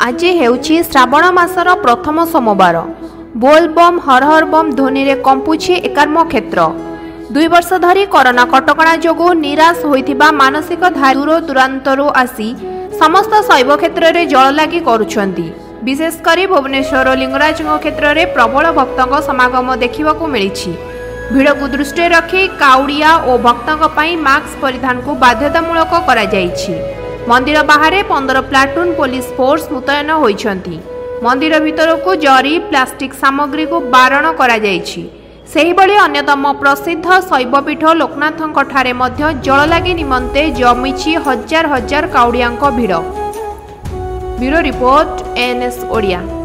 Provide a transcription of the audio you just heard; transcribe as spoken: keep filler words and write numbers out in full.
आज हेउछि श्रावण मासर प्रथम सोमवार। बोल बम हर हर बम ध्वनि रे कंपुछि एकात्म क्षेत्र। दुई वर्ष धरी कोरोना कटकणा जोगु निराश होइथिबा मानसिक दूर दूरांतरु आसी समस्त शैव क्षेत्र में जल लागी करुछंती। विशेषकर भुवनेश्वर लिंगराज क्षेत्र में प्रबल भक्तों समागम देखा मिली। भिड़ को दृष्टि रखी काउड़िया और भक्तों पर मास्क परिधान को बाध्यतामूलक करा जायछि। मंदिर बाहर पंद्रह प्लाटून पुलिस फोर्स मुतयन होइछंती। मंदिर भीतर को जरी प्लास्टिक सामग्री को बारण करा जायछि। सेहिबळी अन्यतम प्रसिद्ध शैवपीठ लोकनाथंक ठारे मध्य जल लागी निमंते जमिछि हजार हजार काउड़ियांक भिड़। Bureau report ANS Odia.